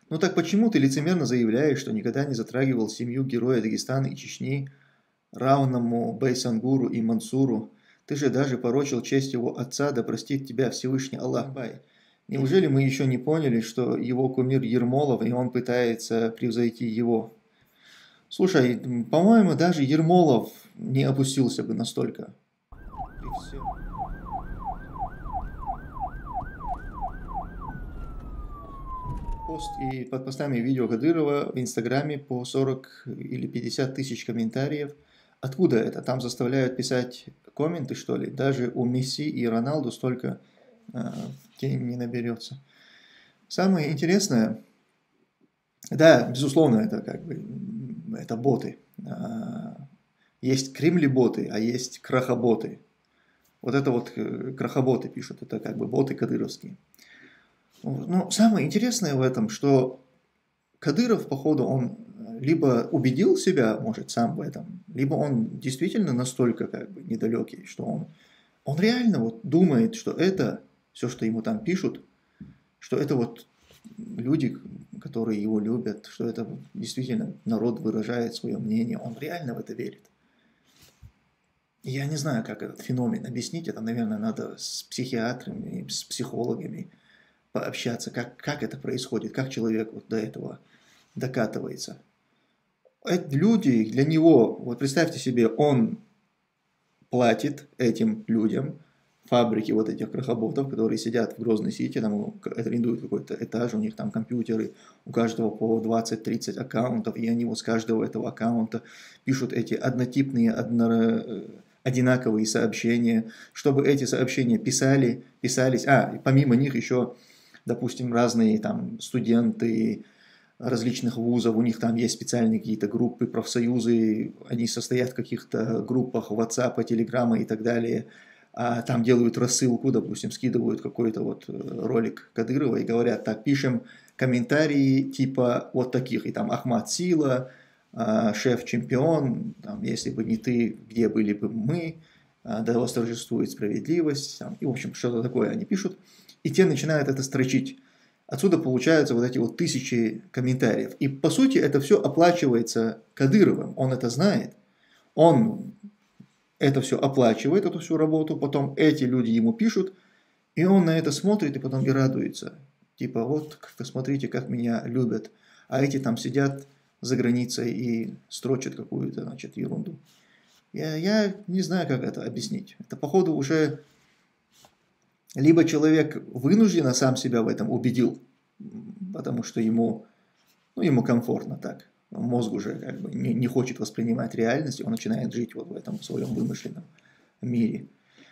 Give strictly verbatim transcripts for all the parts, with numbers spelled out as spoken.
Ну так почему ты лицемерно заявляешь, что никогда не затрагивал семью героя Дагестана и Чечни, Равному, Байсангуру и Мансуру? Ты же даже порочил честь его отца, да простит тебя Всевышний Аллах. Бай. Неужели мы еще не поняли, что его кумир Ермолов, и он пытается превзойти его? Слушай, по-моему, даже Ермолов не опустился бы настолько. И все. Пост и под постами видео Кадырова в Инстаграме по сорок или пятьдесят тысяч комментариев. Откуда это? Там заставляют писать комменты, что ли? Даже у Месси и Роналду столько э, тень не наберется. Самое интересное, да, безусловно, это как бы, это боты. Есть кремли-боты, а есть крахоботы. Вот это вот крахоботы пишут, это как бы боты кадыровские. Но самое интересное в этом, что Кадыров, походу, он либо убедил себя, может, сам в этом, либо он действительно настолько как бы недалекий, что он, он реально вот думает, что это, все, что ему там пишут, что это вот люди, которые его любят, что это действительно народ выражает свое мнение, он реально в это верит. И я не знаю, как этот феномен объяснить, это, наверное, надо с психиатрами, с психологами пообщаться, как, как это происходит, как человек вот до этого докатывается. Эти люди для него, вот представьте себе, он платит этим людям, фабрики вот этих крохоботов, которые сидят в Грозной-Сити, там арендуют какой-то этаж, у них там компьютеры, у каждого по двадцать-тридцать аккаунтов, и они вот с каждого этого аккаунта пишут эти однотипные, одно, одинаковые сообщения, чтобы эти сообщения писали, писались, а, помимо них еще, допустим, разные там студенты различных вузов, у них там есть специальные какие-то группы, профсоюзы, они состоят в каких-то группах WhatsApp, Telegram и так далее, а там делают рассылку, допустим, скидывают какой-то вот ролик Кадырова и говорят, так, пишем комментарии типа вот таких, и там Ахмад Сила, шеф-чемпион, там, если бы не ты, где были бы мы, да восторжествует справедливость, там, и в общем что-то такое они пишут, и те начинают это строчить. Отсюда получаются вот эти вот тысячи комментариев. И по сути это все оплачивается Кадыровым, он это знает, он это все оплачивает, эту всю работу, потом эти люди ему пишут, и он на это смотрит и потом и радуется. Типа вот, смотрите, как меня любят, а эти там сидят за границей и строчат какую-то, значит, ерунду. Я, я не знаю, как это объяснить. Это, походу, уже либо человек вынужденно сам себя в этом убедил, потому что ему, ну, ему комфортно так. Мозг уже как бы не, не хочет воспринимать реальность, и он начинает жить вот в этом своем вымышленном мире.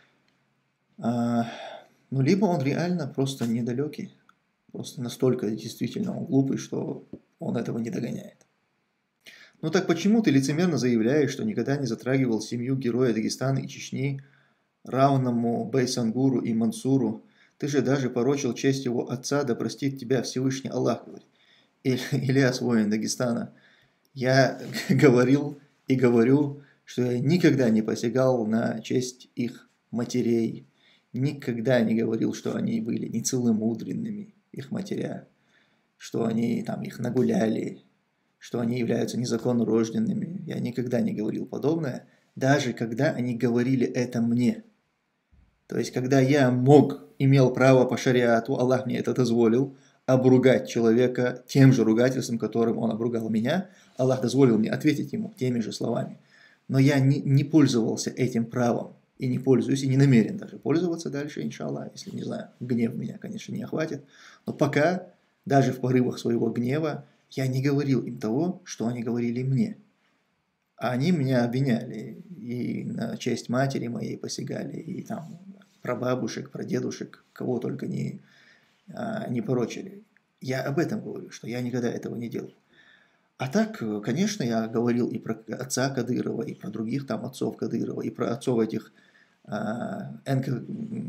А, ну, либо он реально просто недалекий, просто настолько действительно он глупый, что он этого не догоняет. Ну так почему ты лицемерно заявляешь, что никогда не затрагивал семью героя Дагестана и Чечни, Равному, Байсангуру и Мансуру? Ты же даже порочил честь его отца, да простит тебя Всевышний Аллах, говорит. Ильяс, воин Дагестана. Я говорил и говорю, что я никогда не посягал на честь их матерей, никогда не говорил, что они были нецеломудренными, их матеря, что они там их нагуляли, что они являются незаконно рожденными. Я никогда не говорил подобное, даже когда они говорили это мне. То есть, когда я мог, имел право по шариату, Аллах мне это дозволил, обругать человека тем же ругательством, которым он обругал меня, Аллах дозволил мне ответить ему теми же словами. Но я не, не пользовался этим правом, и не пользуюсь, и не намерен даже пользоваться дальше, иншаллах, если, не знаю, гнев меня, конечно, не охватит. Но пока, даже в порывах своего гнева, я не говорил им того, что они говорили мне. А они меня обвиняли, и на честь матери моей посягали, и там про бабушек, про дедушек, кого только не, не порочили. Я об этом говорю, что я никогда этого не делал. А так, конечно, я говорил и про отца Кадырова, и про других там отцов Кадырова, и про отцов этих, а, эн ка,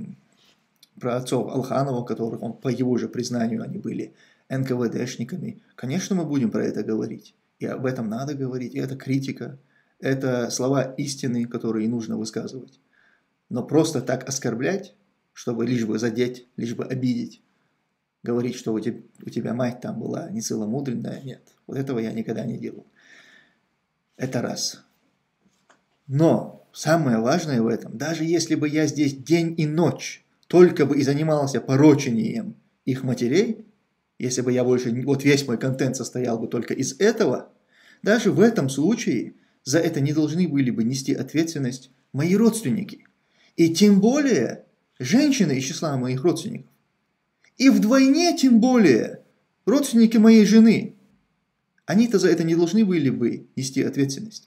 про отцов Алханова, которых он, по его же признанию, они были эн ка вэ дэшниками. Конечно, мы будем про это говорить. И об этом надо говорить. И это критика. Это слова истины, которые нужно высказывать. Но просто так оскорблять, чтобы лишь бы задеть, лишь бы обидеть, говорить, что у тебя, у тебя мать там была не целомудренная, нет. Вот этого я никогда не делал. Это раз. Но самое важное в этом, даже если бы я здесь день и ночь только бы и занимался порочением их матерей, если бы я больше, вот весь мой контент состоял бы только из этого, даже в этом случае за это не должны были бы нести ответственность мои родственники. И тем более женщины из числа моих родственников. И вдвойне тем более родственники моей жены. Они-то за это не должны были бы нести ответственность.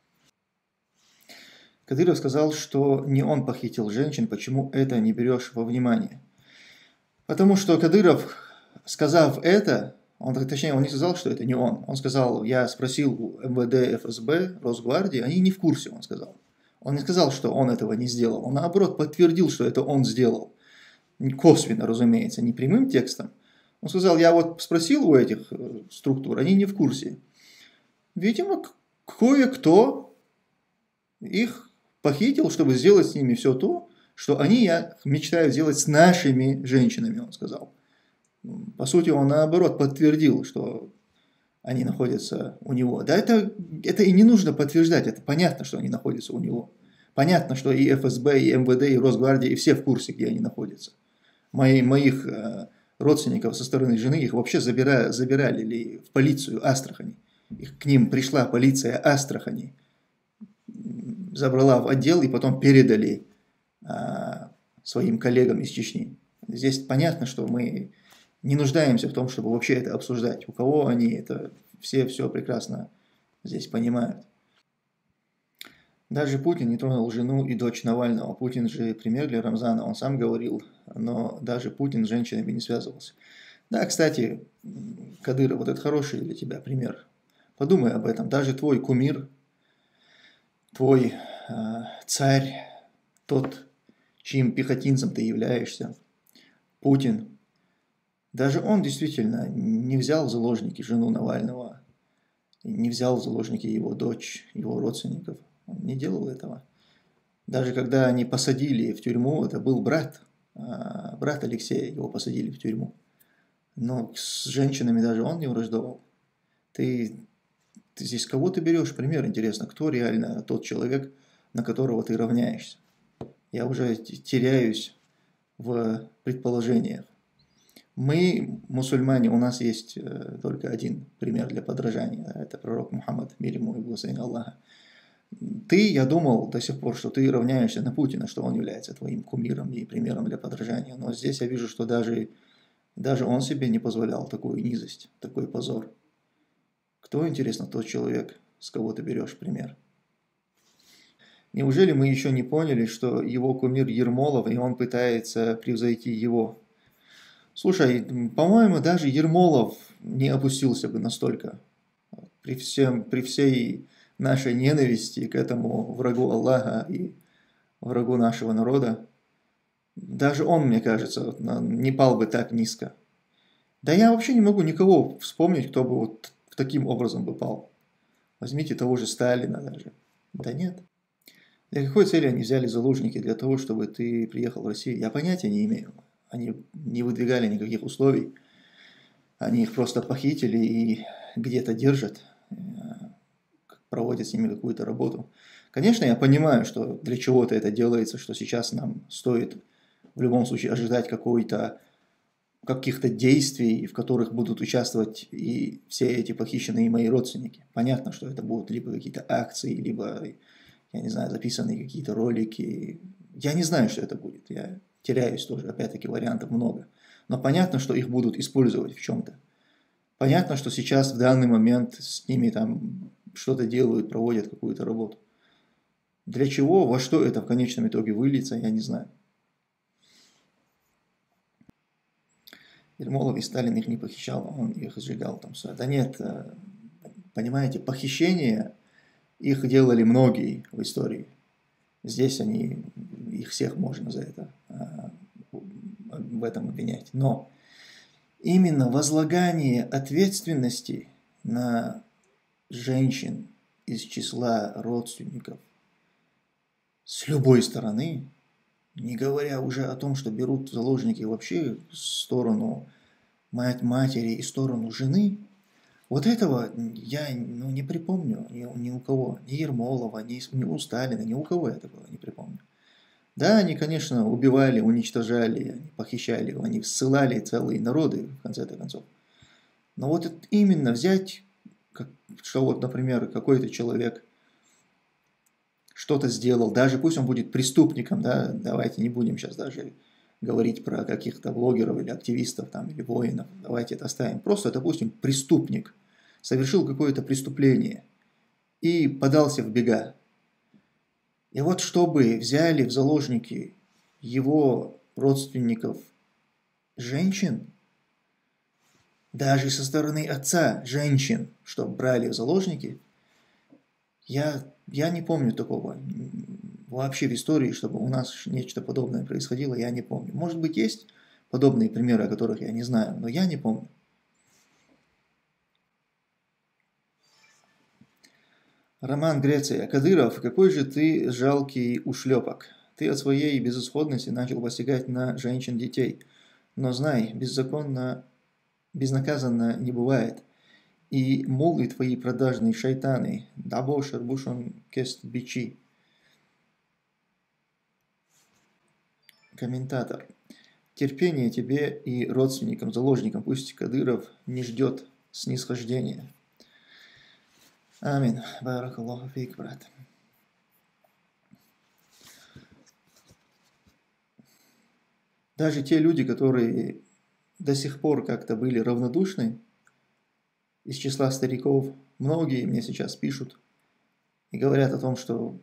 Кадыров сказал, что не он похитил женщин, почему это не берешь во внимание. Потому что Кадыров, сказав это, он, точнее, он не сказал, что это не он. Он сказал, я спросил у эм вэ дэ, эф эс бэ, Росгвардии, они не в курсе, он сказал. Он не сказал, что он этого не сделал. Он, наоборот, подтвердил, что это он сделал. Косвенно, разумеется, не прямым текстом. Он сказал, я вот спросил у этих структур, они не в курсе. Видимо, кое-кто их похитил, чтобы сделать с ними все то, что они, я мечтаю сделать с нашими женщинами, он сказал. По сути, он наоборот подтвердил, что они находятся у него. Да это, это и не нужно подтверждать, это понятно, что они находятся у него. Понятно, что и эф эс бэ, и эм вэ дэ, и Росгвардия, и все в курсе, где они находятся. Мои, моих э, родственников со стороны жены, их вообще забира, забирали ли в полицию Астрахани. Их, к ним пришла полиция Астрахани, забрала в отдел и потом передали а, своим коллегам из Чечни. Здесь понятно, что мы не нуждаемся в том, чтобы вообще это обсуждать. У кого они, это все все прекрасно здесь понимают. Даже Путин не тронул жену и дочь Навального. Путин же пример для Рамзана, он сам говорил, но даже Путин с женщинами не связывался. Да, кстати, Кадыров, вот это хороший для тебя пример. Подумай об этом. Даже твой кумир, твой э, царь, тот, чьим пехотинцем ты являешься, Путин, даже он действительно не взял в заложники жену Навального, не взял в заложники его дочь, его родственников. Он не делал этого. Даже когда они посадили в тюрьму, это был брат, э, брат Алексея, его посадили в тюрьму. Но с женщинами даже он не враждовал. Ты... Ты здесь кого ты берешь пример, интересно, кто реально тот человек, на которого ты равняешься? Я уже теряюсь в предположениях. Мы, мусульмане, у нас есть только один пример для подражания. Это пророк Мухаммад, мир ему и благословение Аллаха. Ты, я думал до сих пор, что ты равняешься на Путина, что он является твоим кумиром и примером для подражания. Но здесь я вижу, что даже, даже он себе не позволял такую низость, такой позор. Кто, интересно, тот человек, с кого ты берешь пример? Неужели мы еще не поняли, что его кумир Ермолов, и он пытается превзойти его? Слушай, по-моему, даже Ермолов не опустился бы настолько. При, всем, при всей нашей ненависти к этому врагу Аллаха и врагу нашего народа, даже он, мне кажется, не пал бы так низко. Да я вообще не могу никого вспомнить, кто бы вот таким образом бы пал. Возьмите того же Сталина даже. Да нет. Для какой цели они взяли заложники? Для того, чтобы ты приехал в Россию? Я понятия не имею. Они не выдвигали никаких условий. Они их просто похитили и где-то держат, проводят с ними какую-то работу. Конечно, я понимаю, что для чего-то это делается, что сейчас нам стоит в любом случае ожидать какой-то каких-то действий, в которых будут участвовать и все эти похищенные мои родственники. Понятно, что это будут либо какие-то акции, либо, я не знаю, записанные какие-то ролики. Я не знаю, что это будет. Я теряюсь тоже. Опять-таки, вариантов много. Но понятно, что их будут использовать в чем-то. Понятно, что сейчас, в данный момент, с ними там что-то делают, проводят какую-то работу. Для чего, во что это в конечном итоге выльется, я не знаю. Ермолов и Сталин их не похищал, он их сжигал там все. Да нет, понимаете, похищение их делали многие в истории. Здесь они, их всех можно за это, в этом обвинять. Но именно возлагание ответственности на женщин из числа родственников с любой стороны, не говоря уже о том, что берут заложники вообще в сторону мать матери и сторону жены, вот этого я ну, не припомню ни, ни у кого, ни Ермолова, ни, ни у Сталина, ни у кого это было, не припомню. Да, они, конечно, убивали, уничтожали, они похищали, они ссылали целые народы, в конце-то концов. Но вот это именно взять, как, что вот, например, какой-то человек что-то сделал, даже пусть он будет преступником, да, давайте не будем сейчас даже говорить про каких-то блогеров или активистов там, или воинов, давайте это оставим. Просто, допустим, преступник совершил какое-то преступление и подался в бега. И вот чтобы взяли в заложники его родственников женщин, даже со стороны отца женщин, чтобы брали в заложники, я, я не помню такого. Вообще в истории, чтобы у нас нечто подобное происходило, я не помню. Может быть, есть подобные примеры, о которых я не знаю, но я не помню. Роман Греция. Кадыров, какой же ты жалкий ушлепок. Ты от своей безысходности начал посягать на женщин, детей. Но знай, беззаконно, безнаказанно не бывает. И мулы твои продажные шайтаны, дабо шарбушон кест бичи. Комментатор. Терпение тебе и родственникам, заложникам, пусть Кадыров не ждет снисхождения. Амин. Баракаллаху фейк, брат. Даже те люди, которые до сих пор как-то были равнодушны, из числа стариков, многие мне сейчас пишут и говорят о том, что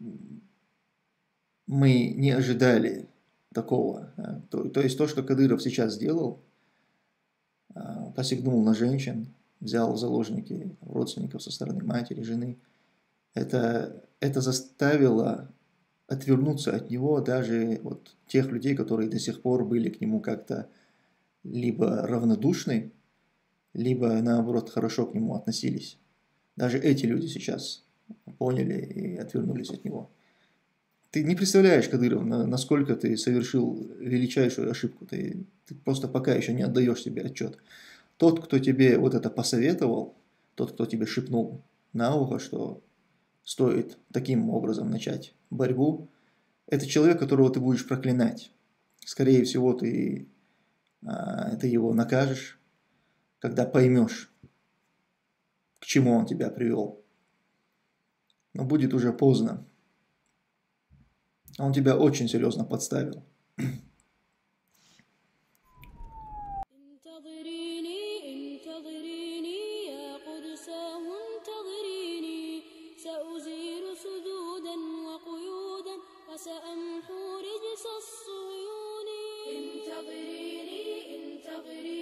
мы не ожидали такого. То, то есть то, что Кадыров сейчас сделал, посягнул на женщин, взял в заложники родственников со стороны матери, жены, это, это заставило отвернуться от него даже вот тех людей, которые до сих пор были к нему как-то либо равнодушны, либо наоборот хорошо к нему относились. Даже эти люди сейчас поняли и отвернулись от него. Ты не представляешь, Кадыров, насколько ты совершил величайшую ошибку. Ты, ты просто пока еще не отдаешь себе отчет. Тот, кто тебе вот это посоветовал, тот, кто тебе шепнул на ухо, что стоит таким образом начать борьбу, это человек, которого ты будешь проклинать. Скорее всего, ты, а, ты его накажешь, когда поймешь, к чему он тебя привел. Но будет уже поздно. Он тебя очень серьезно подставил. سأمحو رجس الصهيون انتظريني انتظريني